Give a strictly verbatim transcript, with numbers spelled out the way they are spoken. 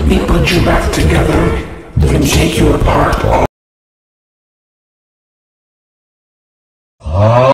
Let me put you back together and take you apart.